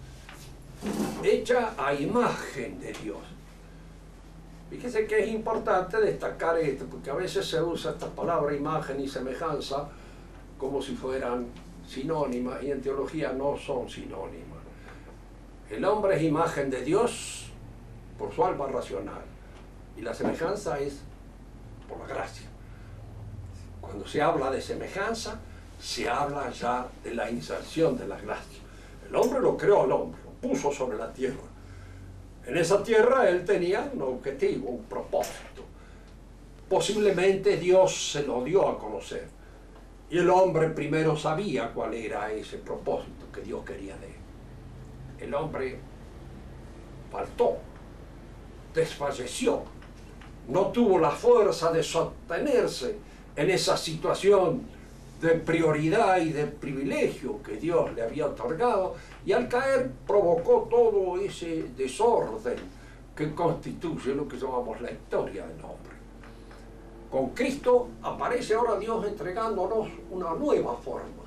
hecha a imagen de Dios. Fíjese que es importante destacar esto, porque a veces se usa esta palabra imagen y semejanza como si fueran sinónimas, y en teología no son sinónimas. El hombre es imagen de Dios por su alma racional, y la semejanza es por la gracia. Cuando se habla de semejanza, se habla ya de la inserción de la gracia. El hombre lo creó al hombre, lo puso sobre la tierra. En esa tierra él tenía un objetivo, un propósito. Posiblemente Dios se lo dio a conocer. Y el hombre primero sabía cuál era ese propósito que Dios quería de él. El hombre faltó, desfalleció, no tuvo la fuerza de sostenerse en esa situación de prioridad y de privilegio que Dios le había otorgado, y al caer provocó todo ese desorden que constituye lo que llamamos la historia del hombre. Con Cristo aparece ahora Dios entregándonos una nueva forma.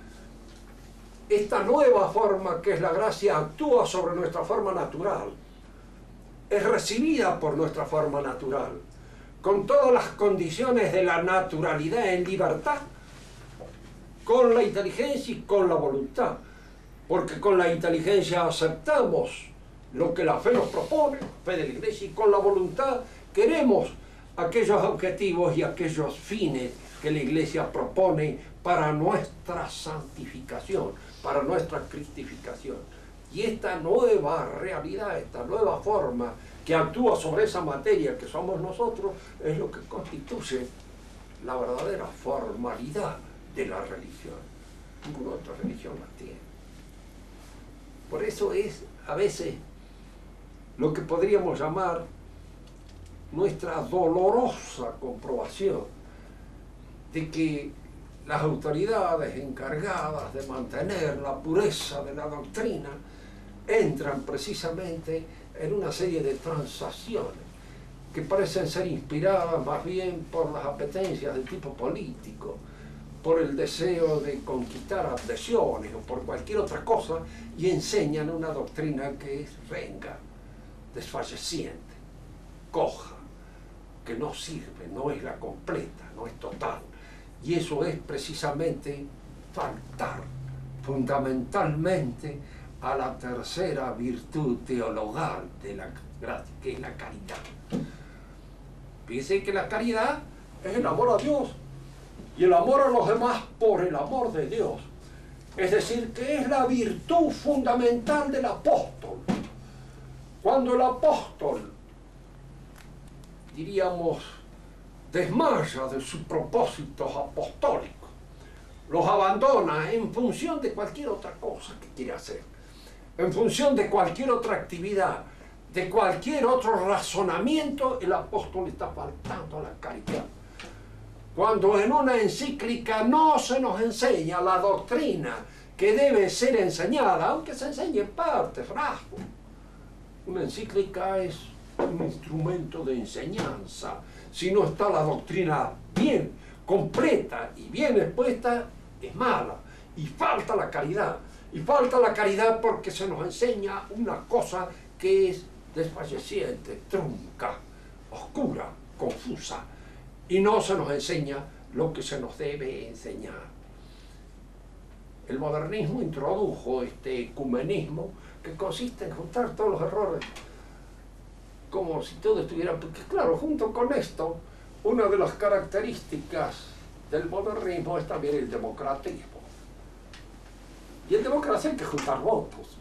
Esta nueva forma, que es la gracia, actúa sobre nuestra forma natural, es recibida por nuestra forma natural, con todas las condiciones de la naturalidad en libertad, con la inteligencia y con la voluntad, porque con la inteligencia aceptamos lo que la fe nos propone, fe de la Iglesia, y con la voluntad queremos aquellos objetivos y aquellos fines que la Iglesia propone para nuestra santificación, para nuestra cristificación. Y esta nueva realidad, esta nueva forma que actúa sobre esa materia que somos nosotros, es lo que constituye la verdadera formalidad de la religión. Ninguna otra religión la tiene. Por eso es a veces lo que podríamos llamar nuestra dolorosa comprobación de que las autoridades encargadas de mantener la pureza de la doctrina entran precisamente en una serie de transacciones que parecen ser inspiradas más bien por las apetencias de tipo político, por el deseo de conquistar adhesiones o por cualquier otra cosa, y enseñan una doctrina que es renga, desfalleciente, coja, que no sirve, no es la completa, no es total. Y eso es precisamente faltar fundamentalmente a la tercera virtud teologal de la gracia, que es la caridad. Fíjense que la caridad es el amor a Dios y el amor a los demás por el amor de Dios. Es decir, que es la virtud fundamental del apóstol. Cuando el apóstol, diríamos, desmaya de sus propósitos apostólicos, los abandona en función de cualquier otra cosa que quiere hacer, en función de cualquier otra actividad, de cualquier otro razonamiento, el apóstol está faltando a la caridad. Cuando en una encíclica no se nos enseña la doctrina que debe ser enseñada, aunque se enseñe en parte, frasco. Una encíclica es un instrumento de enseñanza. Si no está la doctrina bien completa y bien expuesta, es mala. Y falta la caridad. Y falta la caridad porque se nos enseña una cosa que es desfalleciente, trunca, oscura, confusa. Y no se nos enseña lo que se nos debe enseñar. El modernismo introdujo este ecumenismo que consiste en juntar todos los errores como si todo estuviera... Porque claro, junto con esto, una de las características del modernismo es también el democratismo. Y el democracia hay que juntar votos.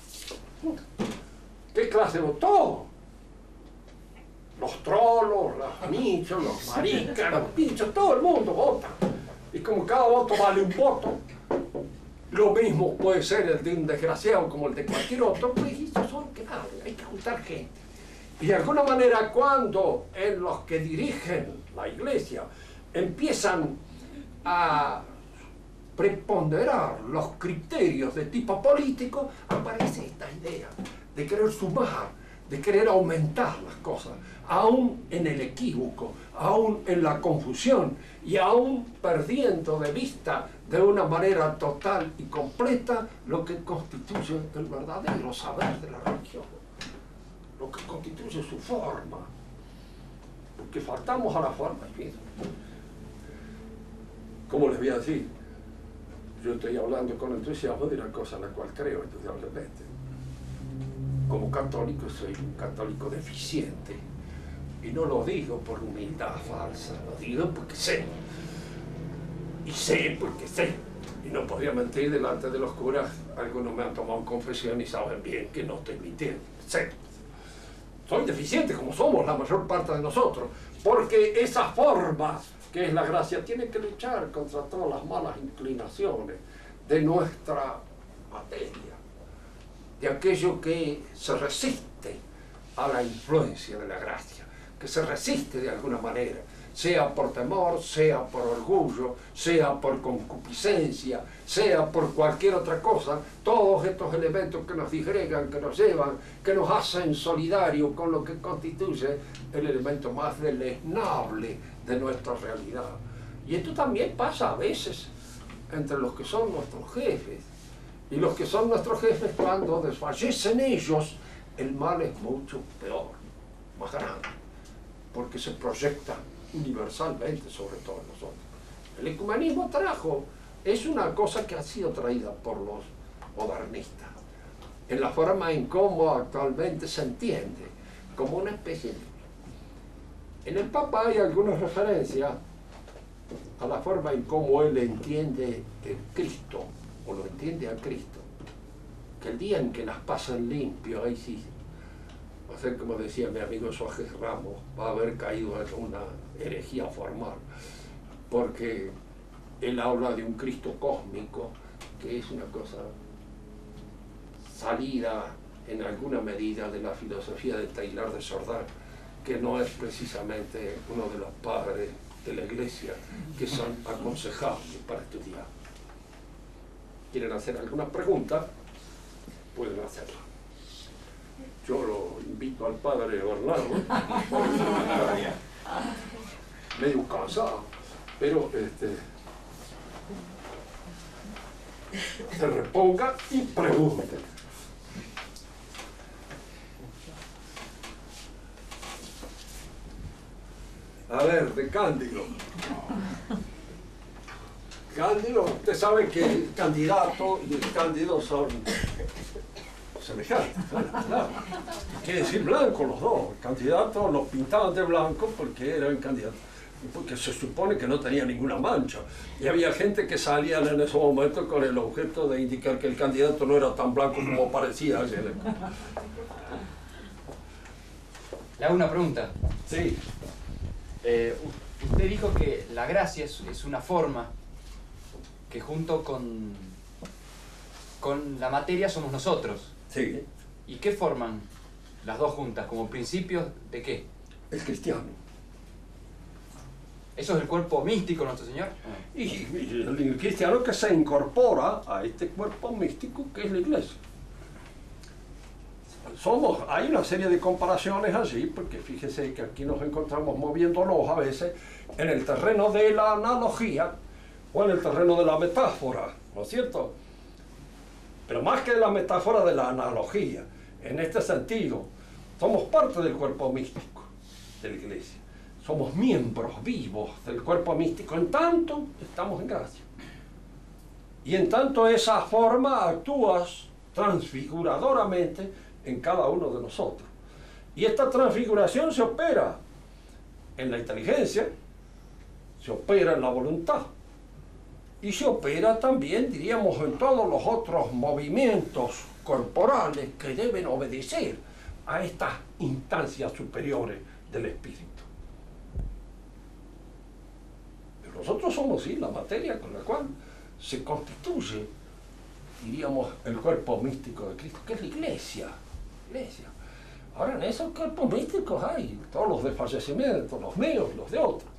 ¿Qué clase de voto? Los trolos, los nichos, los maricas, los pinchos, todo el mundo vota. Y como cada voto vale un voto, lo mismo puede ser el de un desgraciado como el de cualquier otro, pues esos son que vale, hay que juntar gente. Y de alguna manera cuando en los que dirigen la iglesia empiezan a preponderar los criterios de tipo político, aparece esta idea de querer sumar, de querer aumentar las cosas, aún en el equívoco, aún en la confusión y aún perdiendo de vista de una manera total y completa lo que constituye el verdadero saber de la religión, lo que constituye su forma, porque faltamos a la forma. ¿Cómo les voy a decir? Yo estoy hablando con entusiasmo de una cosa en la cual creo indudablemente. Como católico soy un católico deficiente, y no lo digo por humildad falsa, lo digo porque sé, y sé porque sé, y no podría mentir delante de los curas. Algunos me han tomado confesión y saben bien que no estoy mintiendo, sé. Soy deficiente como somos la mayor parte de nosotros, porque esa forma que es la gracia tiene que luchar contra todas las malas inclinaciones de nuestra materia, de aquello que se resiste a la influencia de la gracia, que se resiste de alguna manera, sea por temor, sea por orgullo, sea por concupiscencia, sea por cualquier otra cosa. Todos estos elementos que nos disgregan, que nos llevan, que nos hacen solidarios con lo que constituye el elemento más deleznable de nuestra realidad. Y esto también pasa a veces entre los que son nuestros jefes. Y los que son nuestros jefes, cuando desfallecen ellos, el mal es mucho peor, más grande, porque se proyecta universalmente sobre todos nosotros. El ecumenismo es una cosa que ha sido traída por los modernistas, en la forma en cómo actualmente se entiende, como una especie de... En el Papa hay algunas referencias a la forma en cómo él entiende el Cristo, o lo entiende a Cristo, que el día en que las pasan limpio, ahí sí, va a ser como decía mi amigo Suárez Ramos, va a haber caído en una herejía formal, porque él habla de un Cristo cósmico, que es una cosa salida en alguna medida de la filosofía de Taylor de Sordán, que no es precisamente uno de los padres de la Iglesia que son aconsejables para estudiar. ¿Quieren hacer alguna pregunta? Pueden hacerla. Yo lo invito al padre Bernardo, medio cansado, pero se reponga y pregunte. A ver, de Cándido. Cándido, usted sabe que el candidato y el Cándido son semejantes, claro. Quiere decir blanco los dos. El candidato los pintaban de blanco porque eran candidatos, porque se supone que no tenía ninguna mancha. Y había gente que salía en ese momento con el objeto de indicar que el candidato no era tan blanco como parecía. Le hago una pregunta. Sí. Usted dijo que la gracia es una forma que junto con la materia somos nosotros. Sí. ¿Y qué forman las dos juntas? ¿Como principios de qué? El cristiano. ¿Eso es el cuerpo místico de nuestro Señor? Y el cristiano que se incorpora a este cuerpo místico que es la Iglesia. Hay una serie de comparaciones allí, porque fíjese que aquí nos encontramos moviéndonos a veces en el terreno de la analogía o en el terreno de la metáfora, ¿no es cierto? Pero más que la metáfora, de la analogía. En este sentido, somos parte del cuerpo místico de la Iglesia. Somos miembros vivos del cuerpo místico, en tanto estamos en gracia. Y en tanto esa forma actúa transfiguradoramente en cada uno de nosotros. Y esta transfiguración se opera en la inteligencia, se opera en la voluntad, y se opera también, diríamos, en todos los otros movimientos corporales que deben obedecer a estas instancias superiores del espíritu. Pero nosotros somos, sí, la materia con la cual se constituye, diríamos, el cuerpo místico de Cristo, que es la Iglesia. Ahora, en esos cuerpos místicos hay todos los de fallecimiento, los míos, los de otros.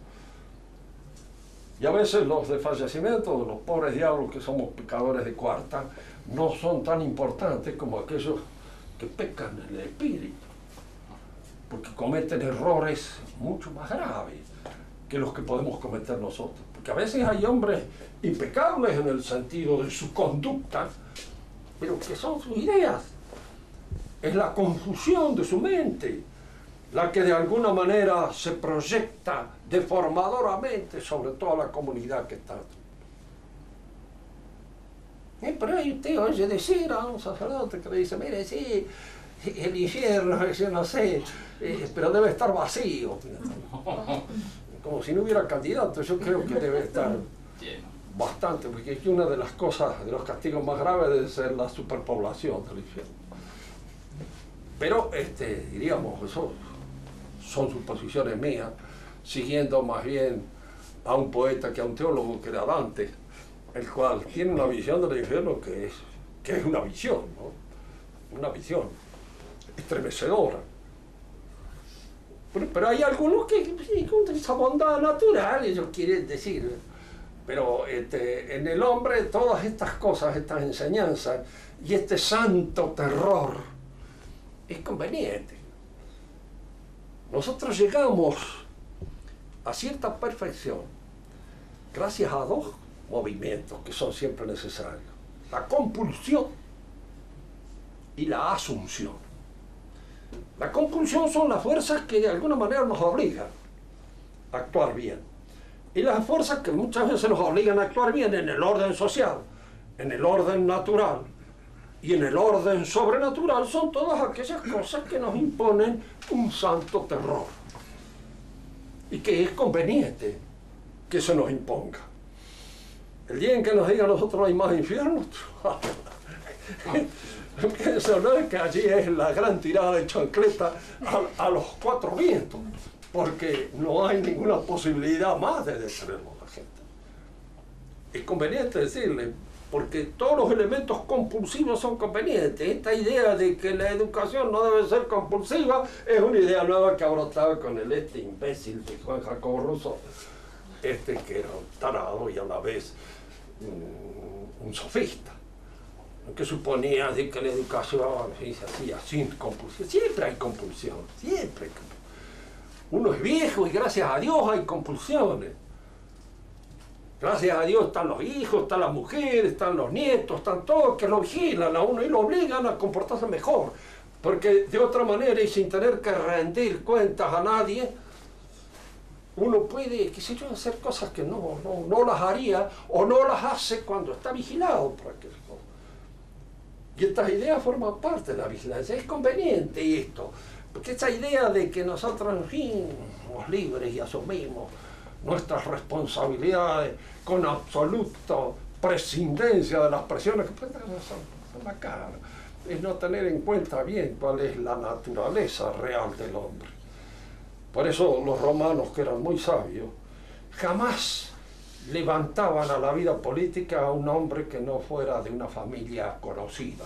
Y a veces los de fallecimiento de los pobres diablos que somos pecadores de cuarta no son tan importantes como aquellos que pecan en el espíritu, porque cometen errores mucho más graves que los que podemos cometer nosotros. Porque a veces hay hombres impecables en el sentido de su conducta, pero que son sus ideas. Es la confusión de su mente la que de alguna manera se proyecta deformadoramente sobre toda la comunidad que está. Pero ahí usted oye decir a un sacerdote que le dice, mire, sí, el infierno, yo no sé, pero debe estar vacío. Como si no hubiera candidato. Yo creo que debe estar bastante, porque es una de las cosas, de los castigos más graves debe ser la superpoblación del infierno. Pero, diríamos, eso son suposiciones mías, siguiendo más bien a un poeta que a un teólogo que era Dante, el cual tiene una visión del infierno que es una visión, ¿no? Una visión estremecedora. Pero hay algunos que con esa bondad natural, ellos quieren decir, pero en el hombre todas estas cosas, estas enseñanzas y este santo terror es conveniente. Nosotros llegamos a cierta perfección gracias a dos movimientos que son siempre necesarios: la compulsión y la asunción. La compulsión son las fuerzas que de alguna manera nos obligan a actuar bien, y las fuerzas que muchas veces nos obligan a actuar bien en el orden social, en el orden natural y en el orden sobrenatural son todas aquellas cosas que nos imponen un santo terror y que es conveniente que se nos imponga. El día en que nos digan a nosotros no hay más infierno, eso no es que allí es la gran tirada de chancleta a los cuatro vientos, porque no hay ninguna posibilidad más de detenerlo a la gente. Es conveniente decirle, porque todos los elementos compulsivos son convenientes. Esta idea de que la educación no debe ser compulsiva es una idea nueva que ha brotado con el imbécil de Juan Jacobo Rousseau. que era un tarado y a la vez un sofista, que suponía de que la educación se hacía sin compulsión. Siempre hay compulsión, siempre hay compulsión. Uno es viejo y gracias a Dios hay compulsiones. Gracias a Dios están los hijos, están las mujeres, están los nietos, están todos que lo vigilan a uno y lo obligan a comportarse mejor. Porque de otra manera y sin tener que rendir cuentas a nadie, uno puede, qué sé yo, hacer cosas que no las haría o no las hace cuando está vigilado por aquel cosa. Y estas ideas forman parte de la vigilancia. Es conveniente esto, porque esa idea de que nosotros, en fin, somos libres y asumimos nuestras responsabilidades con absoluta prescindencia de las presiones que pueden son la cara, es no tener en cuenta bien cuál es la naturaleza real del hombre. Por eso los romanos, que eran muy sabios, jamás levantaban a la vida política a un hombre que no fuera de una familia conocida.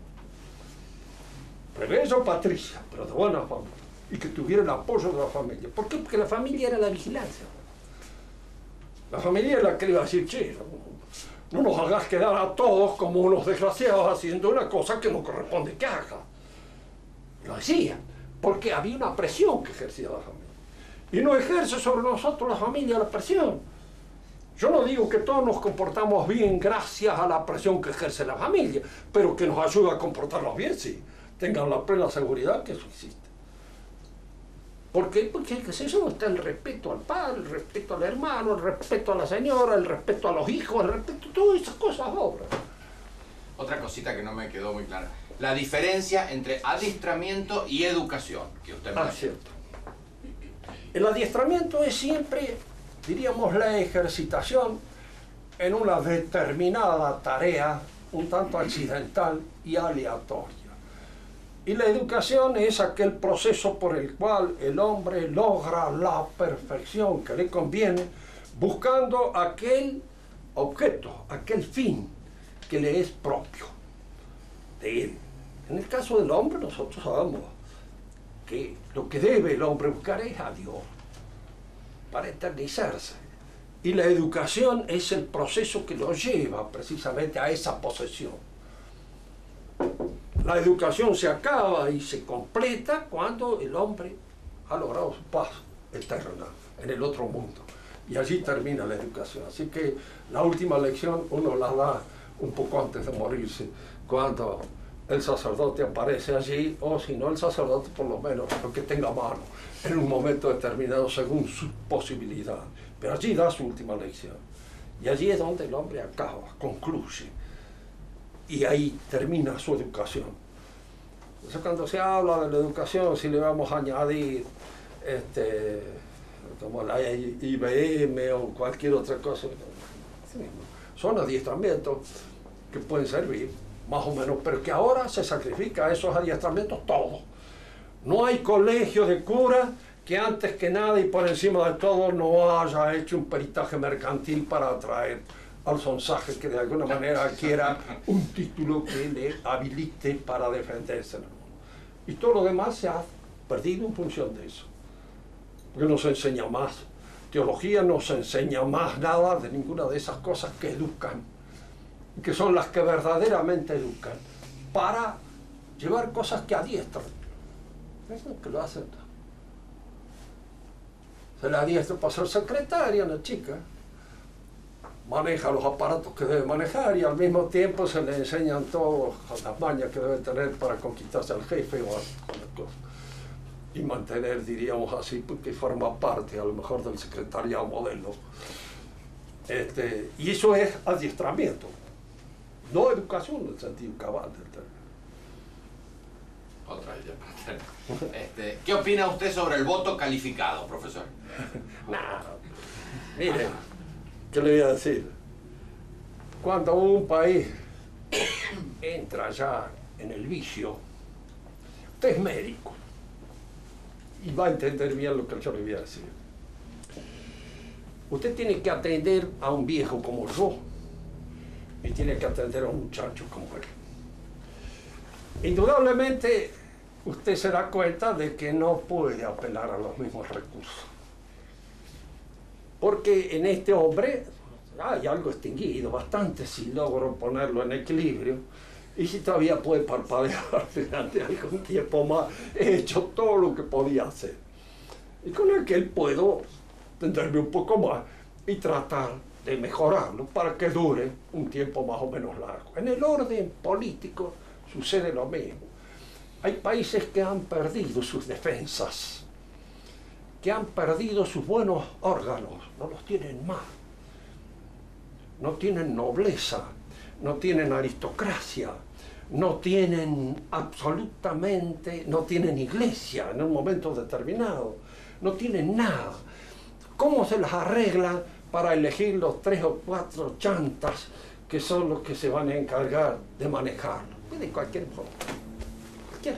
Plebeyo, patricia, pero de buena familia, y que tuviera el apoyo de la familia. ¿Por qué? Porque la familia era la vigilancia. La familia es la que le iba a decir, che, no nos hagas quedar a todos como unos desgraciados haciendo una cosa que no corresponde que haga. Lo decía, porque había una presión que ejercía la familia. Y no ejerce sobre nosotros la familia la presión. Yo no digo que todos nos comportamos bien gracias a la presión que ejerce la familia, pero que nos ayuda a comportarnos bien, sí. Tengan la plena seguridad que eso existe. ¿Por qué? Porque, qué sé yo, está el respeto al padre, el respeto al hermano, el respeto a la señora, el respeto a los hijos, el respeto a todas esas cosas obras. Otra cosita que no me quedó muy clara. La diferencia entre adiestramiento y educación, que usted me cierto. El adiestramiento es siempre, diríamos, la ejercitación en una determinada tarea, un tanto accidental y aleatoria. Y la educación es aquel proceso por el cual el hombre logra la perfección que le conviene, buscando aquel objeto, aquel fin que le es propio de él. En el caso del hombre, nosotros sabemos que lo que debe el hombre buscar es a Dios para eternizarse. Y la educación es el proceso que lo lleva precisamente a esa posesión. La educación se acaba y se completa cuando el hombre ha logrado su paz eterna en el otro mundo. Y allí termina la educación. Así que la última lección uno la da un poco antes de morirse, cuando el sacerdote aparece allí, o si no el sacerdote, por lo menos lo que tenga a mano, en un momento determinado según sus posibilidades. Pero allí da su última lección. Y allí es donde el hombre acaba, concluye. Y ahí termina su educación. Entonces, cuando se habla de la educación, si le vamos a añadir como la IBM o cualquier otra cosa, son adiestramientos que pueden servir, más o menos, pero que ahora se sacrifica a esos adiestramientos todos. No hay colegio de cura que antes que nada y por encima de todo no haya hecho un peritaje mercantil para atraer al sonsaje que de alguna manera adquiera un título que le habilite para defenderse. Y todo lo demás se ha perdido en función de eso. Porque no se enseña más. Teología no se enseña más nada de ninguna de esas cosas que educan, que son las que verdaderamente educan, para llevar cosas que adiestran. Eso es que lo hacen. Se le adiestra para ser secretaria, una chica. Maneja los aparatos que debe manejar y al mismo tiempo se le enseñan todas las mañas que debe tener para conquistarse al jefe o a cosas. Y mantener, diríamos así, porque forma parte a lo mejor del secretariado modelo. Y eso es adiestramiento, no educación en el sentido cabal del término. Otra idea. ¿Qué opina usted sobre el voto calificado, profesor? Nada. Mire, ¿qué le voy a decir? Cuando un país entra ya en el vicio, usted es médico y va a entender bien lo que yo le voy a decir. Usted tiene que atender a un viejo como yo y tiene que atender a un muchacho como él. Indudablemente usted se da cuenta de que no puede apelar a los mismos recursos. porque en este hombre hay algo extinguido, bastante si logro ponerlo en equilibrio, y si todavía puede parpadear durante algún tiempo más, he hecho todo lo que podía hacer. Y con aquel puedo tenderme un poco más y tratar de mejorarlo para que dure un tiempo más o menos largo. En el orden político sucede lo mismo. Hay países que han perdido sus defensas, que han perdido sus buenos órganos, no los tienen más. No tienen nobleza, no tienen aristocracia, no tienen absolutamente, no tienen iglesia en un momento determinado, no tienen nada. ¿Cómo se las arreglan para elegir los 3 o 4 chantas que son los que se van a encargar de manejarlo? De cualquier modo, cualquiera.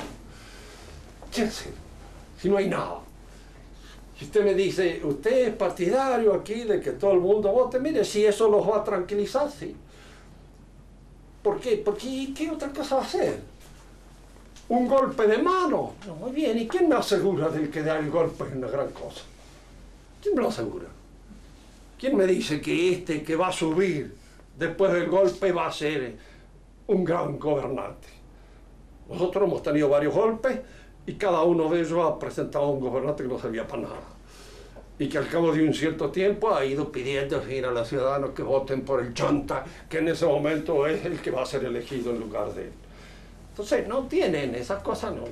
Si no hay nada. Si usted me dice, usted es partidario aquí de que todo el mundo vote, mire, si eso los va a tranquilizar, sí. ¿Por qué? Porque ¿qué otra cosa va a hacer? ¿Un golpe de mano? No, muy bien, ¿y quién me asegura del que da el golpe es una gran cosa? ¿Quién me lo asegura? ¿Quién me dice que este que va a subir después del golpe va a ser un gran gobernante? Nosotros hemos tenido varios golpes y cada uno de ellos ha presentado a un gobernante que no servía para nada. Y que al cabo de un cierto tiempo ha ido pidiendo a los ciudadanos que voten por el chanta, que en ese momento es el que va a ser elegido en lugar de él. Entonces, no tienen esas cosas, no.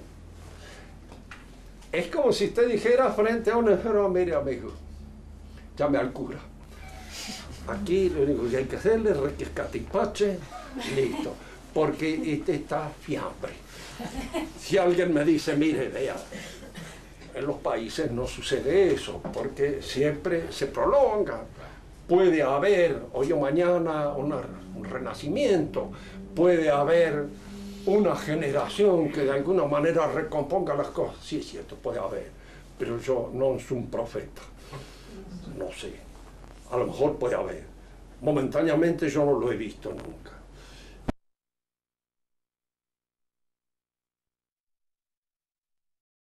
Es como si usted dijera frente a un enfermo, mire amigo, llame al cura. Aquí lo único que hay que hacerle es requescatipache, listo. Porque este está fiambre. Si alguien me dice, mire, vea, en los países no sucede eso, porque siempre se prolonga. Puede haber hoy o mañana un renacimiento, puede haber una generación que de alguna manera recomponga las cosas. Sí, es cierto, puede haber, pero yo no soy un profeta. No sé, a lo mejor puede haber. Momentáneamente yo no lo he visto nunca.